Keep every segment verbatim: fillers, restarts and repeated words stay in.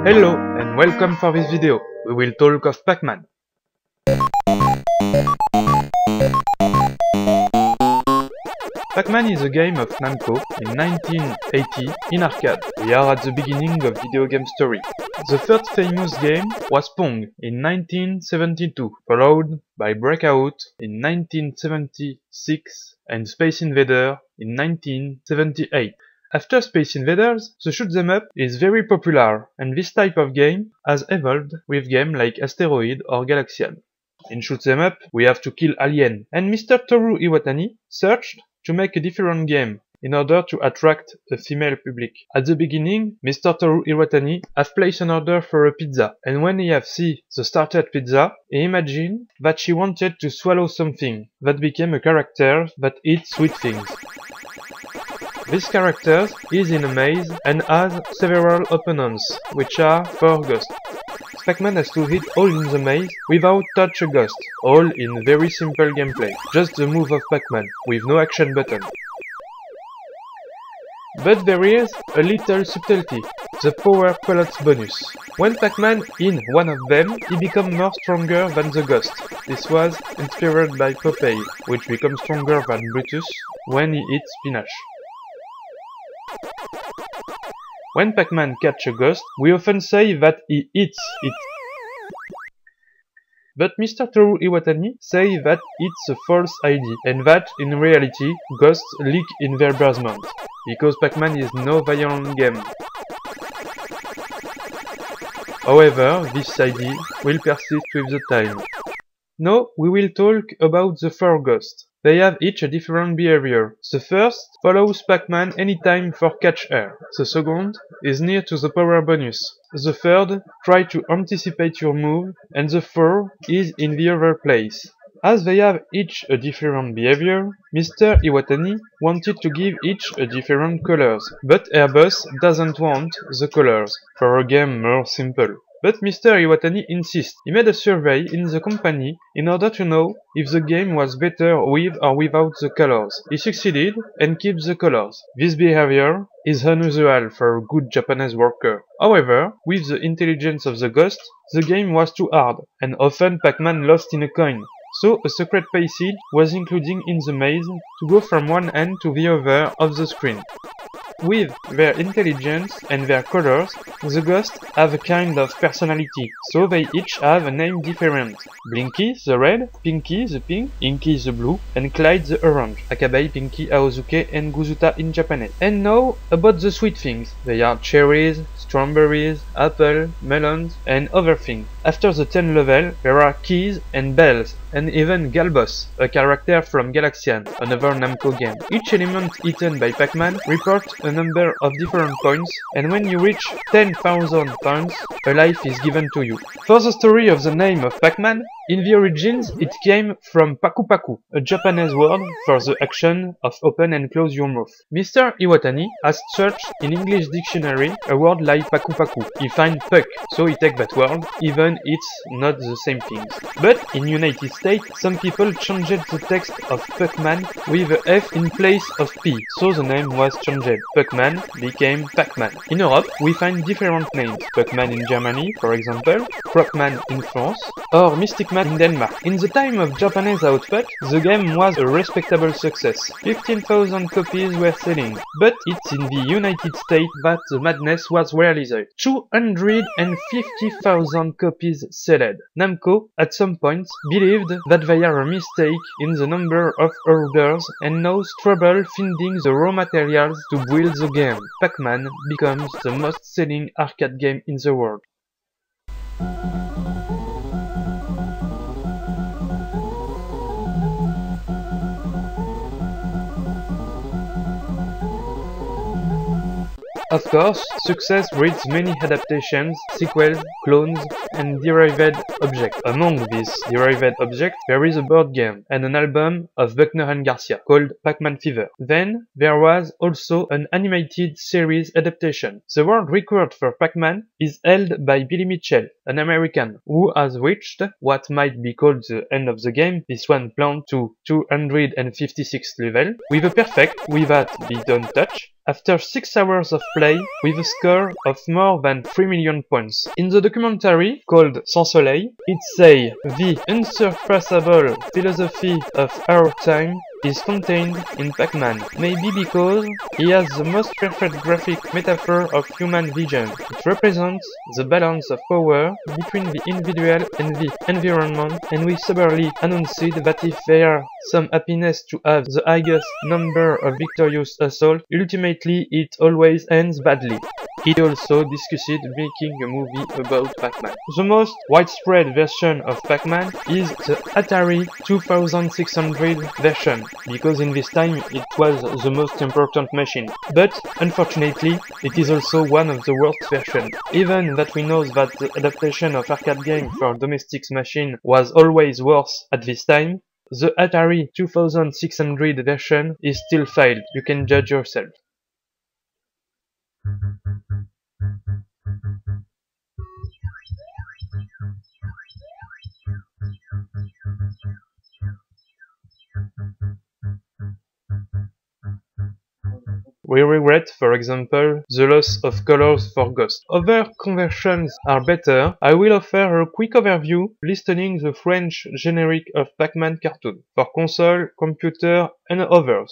Hello and welcome for this video. We will talk of Pac-Man. Pac-Man is a game of Namco in nineteen eighty in arcade. We are at the beginning of video game story. The first famous game was Pong in nineteen seventy-two, followed by Breakout in nineteen seventy-six and Space Invader in nineteen seventy-eight. After Space Invaders, the shoot 'em up is very popular, and this type of game has evolved with games like Asteroid or Galaxian. In shoot 'em up, we have to kill alien, and Mister Toru Iwatani searched to make a different game in order to attract a female public. At the beginning, Mister Toru Iwatani have placed an order for a pizza, and when he have seen the started pizza, he imagined that she wanted to swallow something that became a character that eats sweet things. This character is in a maze and has several opponents, which are four ghosts. Pac-Man has to hit all in the maze without touch a ghost, all in very simple gameplay, just the move of Pac-Man, with no action button. But there is a little subtlety, the power pellets bonus. When Pac-Man in one of them, he becomes more stronger than the ghost. This was inspired by Popeye, which becomes stronger than Brutus when he eats spinach. When Pac-Man catches a ghost, we often say that he eats it. But Mister Toru Iwatani says that it's a false idea, and that, in reality, ghosts leak in their basement, because Pac-Man is no violent game. However, this idea will persist with the time. Now, we will talk about the four ghosts. They have each a different behavior. The first follows Pac-Man anytime for catch air. The second is near to the power bonus. The third tries to anticipate your move, and the fourth is in the other place. As they have each a different behavior, Mister Iwatani wanted to give each a different colors, but Airbus doesn't want the colors, for a game more simple. But Mister Iwatani insists. He made a survey in the company in order to know if the game was better with or without the colors. He succeeded and kept the colors. This behavior is unusual for a good Japanese worker. However, with the intelligence of the ghost, the game was too hard, and often Pac-Man lost in a coin. So a secret passage was included in the maze to go from one end to the other of the screen. With their intelligence and their colors, the ghosts have a kind of personality, so they each have a name different. Blinky the red, Pinky the pink, Inky the blue, and Clyde the orange. Akabai, Pinky, Aozuke, and Guzuta in Japanese. And now about the sweet things. They are cherries, strawberries, apple, melons, and other things. After the tenth level, there are keys and bells, and even Galbos, a character from Galaxian, another Namco game. Each element eaten by Pac-Man reports a number of different points, and when you reach ten thousand points, a life is given to you. For the story of the name of Pac-Man, in the origins it came from Paku Paku, a Japanese word for the action of open and close your mouth. Mister Iwatani has searched in English dictionary a word like Paku Paku. He finds puck, so he takes that word, even it's not the same thing. But in United States, some people changed the text of Pac-Man with a F in place of P, so the name was changed. Pac-Man became Pac-Man. In Europe, we find different names. Pac-Man in Germany, for example, Croc-Man in France, or Mystic Man in Denmark. In the time of Japanese output, the game was a respectable success. fifteen thousand copies were selling, but it's in the United States that the madness was realized. two hundred fifty thousand copies sold. Namco, at some point, believed that they are a mistake in the number of orders and now struggle finding the raw materials to build the game. Pac-Man becomes the most selling arcade game in the world. Of course, success breeds many adaptations, sequels, clones, and derived objects. Among these derived objects, there is a board game and an album of Buckner and Garcia called Pac-Man Fever. Then, there was also an animated series adaptation. The world record for Pac-Man is held by Billy Mitchell, an American, who has reached what might be called the end of the game, this one planned to two hundred fifty-six level, with a perfect, without be done touch, after six hours of play with a score of more than three million points. In the documentary called Sans Soleil, it says the unsurpassable philosophy of our time is contained in Pac-Man, maybe because he has the most perfect graphic metaphor of human vision. It represents the balance of power between the individual and the environment, and we soberly announced that if there some happiness to have the highest number of victorious assaults, ultimately it always ends badly. He also discussed making a movie about Pac-Man. The most widespread version of Pac-Man is the Atari twenty-six hundred version, because in this time it was the most important machine. But, unfortunately, it is also one of the worst versions. Even that we know that the adaptation of arcade game for domestic machine was always worse at this time, the Atari twenty-six hundred version is still failed. You can judge yourself. We regret, for example, the loss of colors for Ghost. Other conversions are better. I will offer a quick overview listing the French generic of Pac-Man cartoon for console, computer and others.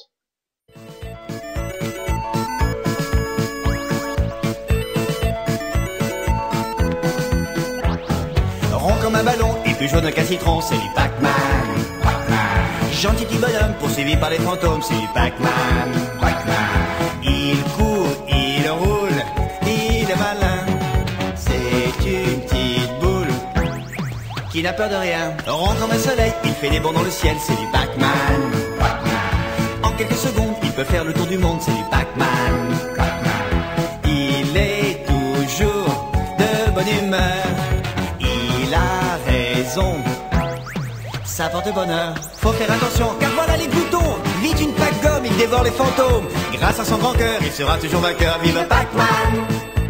Rond comme un ballon et plus jaune qu'un citron, c'est du Pac-Man. Gentil petit bonhomme poursuivi par les fantômes, c'est du Pac-Man. Il court, il roule, il est malin. C'est une petite boule qui n'a peur de rien. Rond comme un soleil, il fait des bonds dans le ciel, c'est du Pac-Man. En quelques secondes, il peut faire le tour du monde, c'est du Pac-Man. Il est toujours de bonne humeur. Il a raison, ça porte bonheur. Faut faire attention, car voilà les boutons. Vite une Pac-Gomme, il dévore les fantômes. Grâce à son grand cœur, il sera toujours vainqueur. Vive Pac-Man!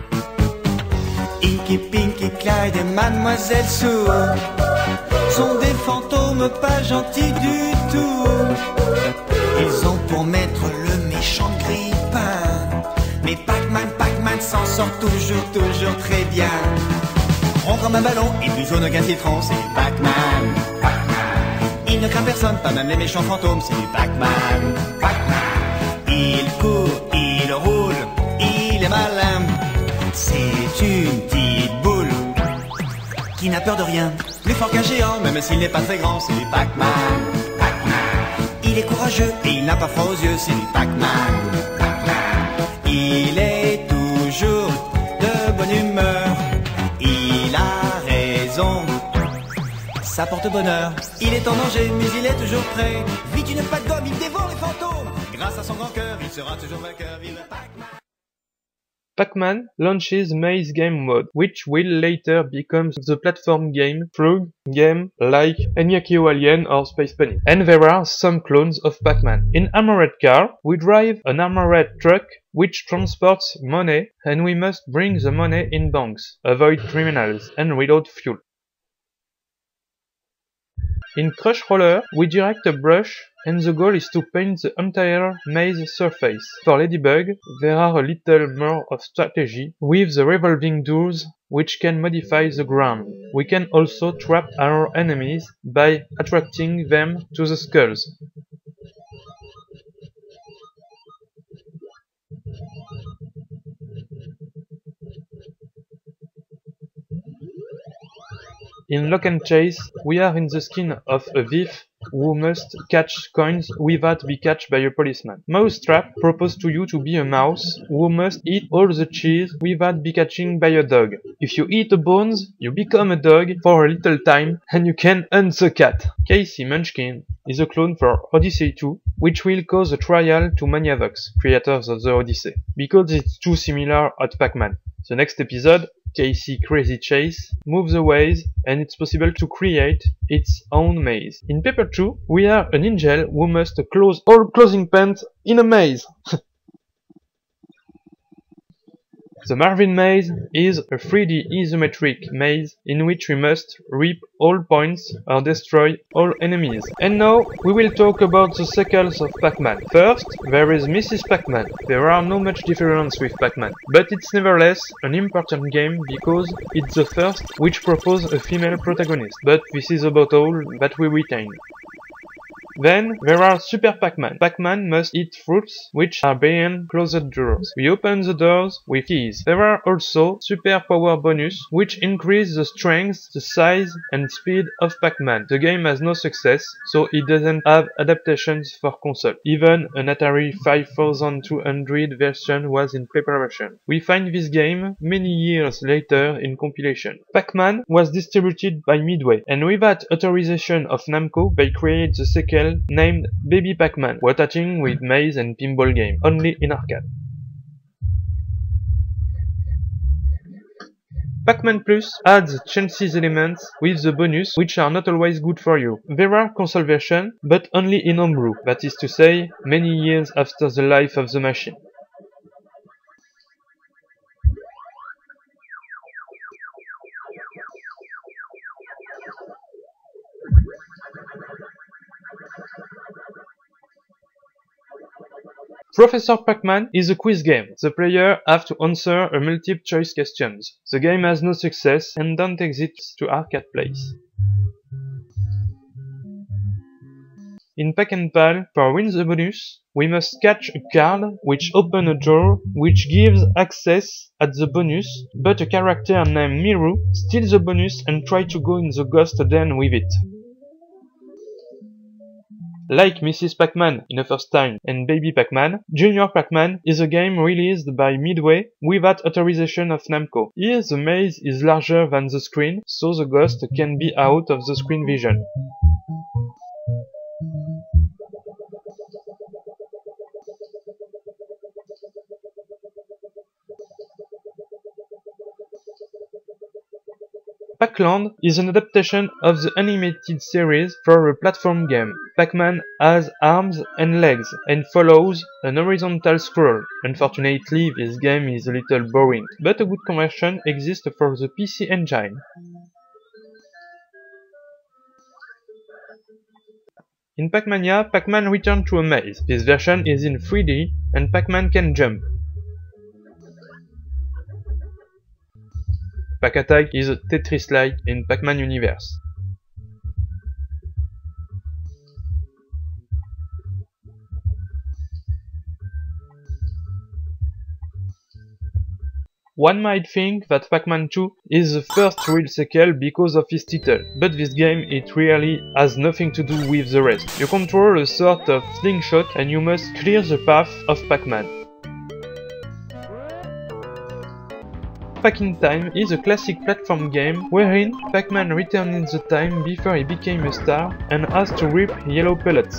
Inky, Pinky, Clyde et Mademoiselle Sue sont des fantômes pas gentils du tout. Ils ont pour maître le méchant grippin. Mais Pac-Man, Pac-Man s'en sort toujours, toujours très bien. Rond comme un ballon et plus jaune qu'un citron, c'est du Pac-Man. Il ne craint personne, pas même les méchants fantômes, c'est du Pac-Man. Il court, il roule, il est malin. C'est une petite boule qui n'a peur de rien. Plus fort qu'un géant, même s'il n'est pas très grand, c'est du Pac-Man. Il est courageux et il n'a pas froid aux yeux, c'est du Pac-Man. Il est toujours de bonne humeur. Il a raison, ça porte bonheur. Il est en danger, mais il est toujours prêt. Vite une Pac-Gomme, il dévore les fantômes. Grâce à son grand cœur, il sera toujours vainqueur. Vive Pac-Man! Pac-Man launches Maze Game Mode, which will later become the platform game Frog game like Enyakio Alien or Space Panic. And there are some clones of Pac-Man. In Armored Car, we drive an armored truck which transports money, and we must bring the money in banks, avoid criminals, and reload fuel. In Crush Roller, we direct a brush, and the goal is to paint the entire maze surface. For Ladybug, there are a little more of strategy with the revolving doors, which can modify the ground. We can also trap our enemies by attracting them to the skulls. In Lock and Chase, we are in the skin of a thief who must catch coins without be catched by a policeman. Mousetrap proposes to you to be a mouse who must eat all the cheese without be catching by a dog. If you eat the bones, you become a dog for a little time and you can hunt the cat. Casey Munchkin is a clone for Odyssey two, which will cause a trial to Maniavox, creators of the Odyssey, because it's too similar at Pac-Man. The next episode, Casey Crazy Chase, moves a ways, and it's possible to create its own maze. In Paper two, we are an angel who must close all closing pants in a maze. The Marvin Maze is a three D isometric maze in which we must reap all points or destroy all enemies. And now we will talk about the sequels of Pac-Man. First, there is Missus Pac-Man. There are no much difference with Pac-Man, but it's nevertheless an important game because it's the first which proposed a female protagonist, but this is about all that we retain. Then there are Super Pac-Man. Pac-Man must eat fruits which are behind closed doors. We open the doors with keys. There are also Super Power Bonus which increase the strength, the size and speed of Pac-Man. The game has no success, so it doesn't have adaptations for console. Even an Atari five thousand two hundred version was in preparation. We find this game many years later in compilation. Pac-Man was distributed by Midway, and without authorization of Namco, they created the sequel named Baby Pac-Man, rotating with maze and pinball game, only in arcade. Pac-Man Plus adds chances elements with the bonus, which are not always good for you. There are console versions, but only in homebrew, that is to say, many years after the life of the machine. Professor Pac-Man is a quiz game. The player have to answer a multiple choice questions. The game has no success and don't exist to arcade plays. In Pac and Pal, for win the bonus, we must catch a card which opens a door which gives access at the bonus, but a character named Miru steals the bonus and tries to go in the ghost den with it. Like Missus Pac-Man in the first time and Baby Pac-Man, Junior Pac-Man is a game released by Midway without authorization of Namco. Here the maze is larger than the screen, so the ghost can be out of the screen vision. Pac-Land is an adaptation of the animated series for a platform game. Pac-Man has arms and legs and follows an horizontal scroll. Unfortunately, this game is a little boring, but a good conversion exists for the P C engine. In Pac-Mania, Pac-Man returns to a maze. This version is in three D and Pac-Man can jump. Pac-Attack is a Tetris-like in Pac-Man universe. One might think that Pac-Man two is the first real sequel because of its title, but this game it really has nothing to do with the rest. You control a sort of slingshot and you must clear the path of Pac-Man. Pac in Time is a classic platform game wherein Pac-Man returns in the time before he became a star and has to rip yellow pellets.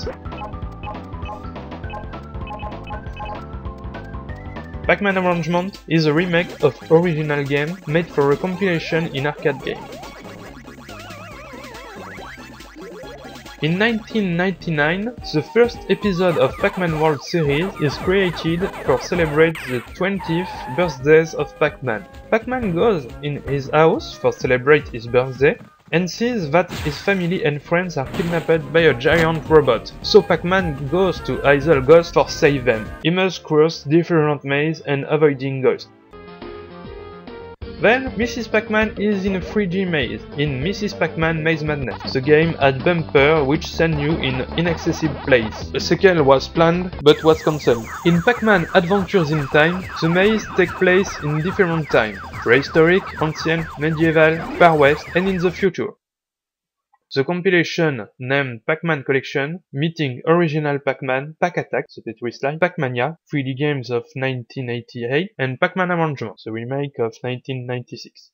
Pac-Man Arrangement is a remake of original game made for a compilation in arcade game. In nineteen ninety-nine, the first episode of Pac-Man World Series is created to celebrate the twentieth birthdays of Pac-Man. Pac-Man goes in his house for celebrate his birthday and sees that his family and friends are kidnapped by a giant robot. So Pac-Man goes to Isle Ghost for save them. He must cross different mazes and avoiding ghosts. Then, Missus Pac-Man is in a three D maze, in Missus Pac-Man Maze Madness. The game had bumper which send you in inaccessible place. A sequel was planned, but was cancelled. In Pac-Man Adventures in Time, the maze take place in different time. Prehistoric, ancient, medieval, far west, and in the future. The compilation named Pac-Man Collection, meeting original Pac-Man, Pac-Attack, the Tetris-like, Pac-Mania, three D games of nineteen eighty-eight, and Pac-Man Arrangement, the remake of nineteen ninety-six.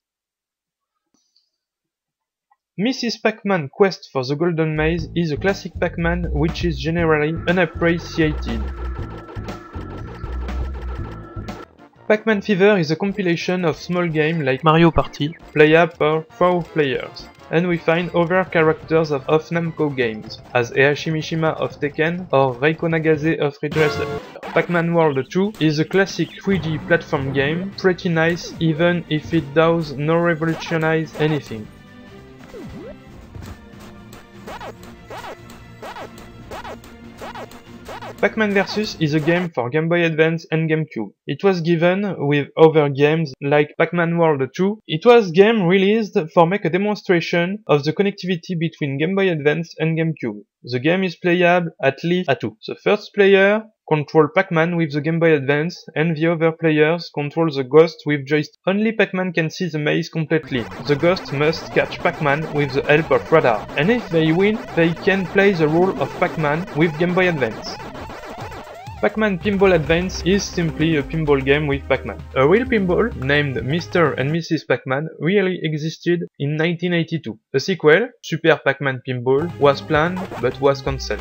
Missus Pac-Man Quest for the Golden Maze is a classic Pac-Man which is generally unappreciated. Pac-Man Fever is a compilation of small games like Mario Party, playable for four players. And we find other characters of, of Namco games, as Heihachi Mishima of Tekken or Reiko Nagase of Ridge Racer. Pac-Man World two is a classic three D platform game, pretty nice even if it does not revolutionize anything. Pac-Man Versus is a game for Game Boy Advance and GameCube. It was given with other games like Pac-Man World two. It was game released for make a demonstration of the connectivity between Game Boy Advance and GameCube. The game is playable at least at two. The first player control Pac-Man with the Game Boy Advance and the other players control the ghost with joystick. Only Pac-Man can see the maze completely. The ghost must catch Pac-Man with the help of radar. And if they win, they can play the role of Pac-Man with Game Boy Advance. Pac-Man Pinball Advance is simply a pinball game with Pac-Man. A real pinball, named Mister and Missus Pac-Man, really existed in nineteen eighty-two. A sequel, Super Pac-Man Pinball, was planned but was cancelled.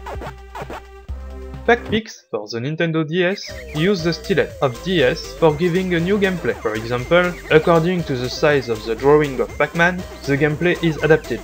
Pac-Pix, for the Nintendo D S, used the stylet of D S for giving a new gameplay. For example, according to the size of the drawing of Pac-Man, the gameplay is adapted.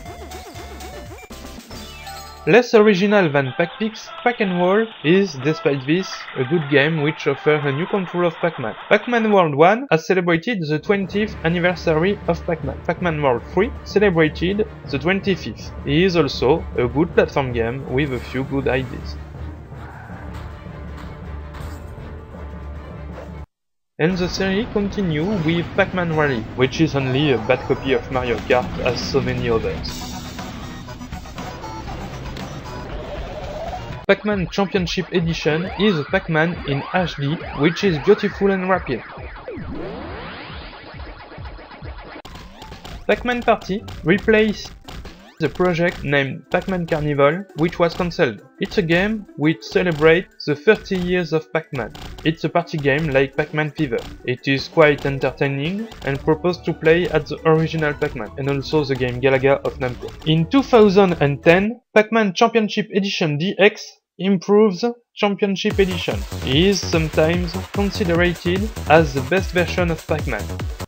Less original than Pac-Pix, Pac-N-Roll is, despite this, a good game which offers a new control of Pac-Man. Pac-Man World one has celebrated the twentieth anniversary of Pac-Man. Pac-Man World three celebrated the twenty-fifth. It is also a good platform game with a few good ideas. And the series continue with Pac-Man Rally, which is only a bad copy of Mario Kart as so many others. Pac-Man Championship Edition is a Pac-Man in H D, which is beautiful and rapid. Pac-Man Party replaced the project named Pac-Man Carnival, which was cancelled. It's a game which celebrates the thirty years of Pac-Man. It's a party game like Pac-Man Fever. It is quite entertaining and proposed to play at the original Pac-Man and also the game Galaga of Namco. In two thousand ten, Pac-Man Championship Edition D X improves Championship Edition. It is sometimes considered as the best version of Pac-Man.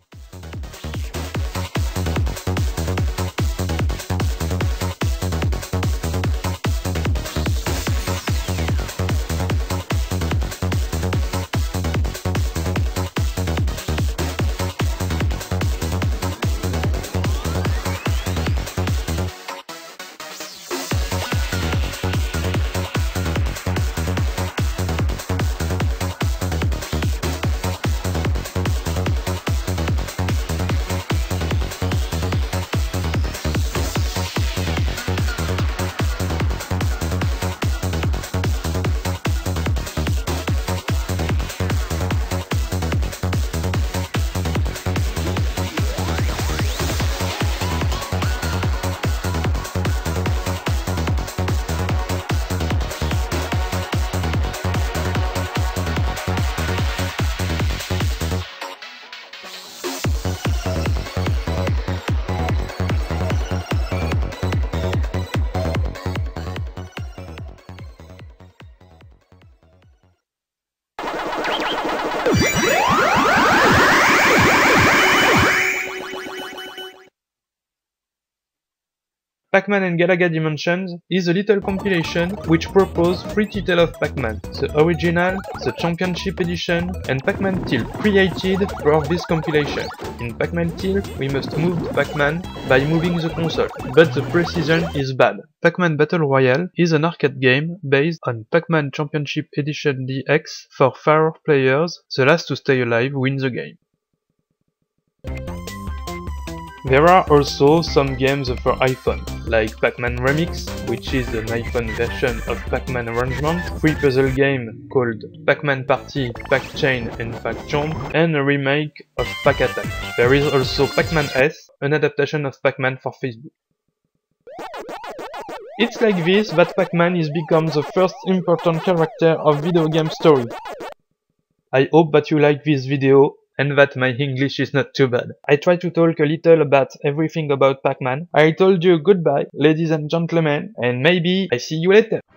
Pac-Man and Galaga Dimensions is a little compilation which proposes three titles of Pac-Man, the original, the Championship Edition, and Pac-Man Tilt, created for this compilation. In Pac-Man Tilt, we must move Pac-Man by moving the console, but the precision is bad. Pac-Man Battle Royale is an arcade game based on Pac-Man Championship Edition D X for four players. The last to stay alive wins the game. There are also some games for iPhone, like Pac-Man Remix, which is an iPhone version of Pac-Man Arrangement, free puzzle game called Pac-Man Party, Pac-Chain and Pac-Chomp, and a remake of Pac-Attack. There is also Pac-Man S, an adaptation of Pac-Man for Facebook. It's like this that Pac-Man is become the first important character of video game story. I hope that you like this video and that my English is not too bad. I try to talk a little about everything about Pac-Man. I told you goodbye, ladies and gentlemen, and maybe I see you later.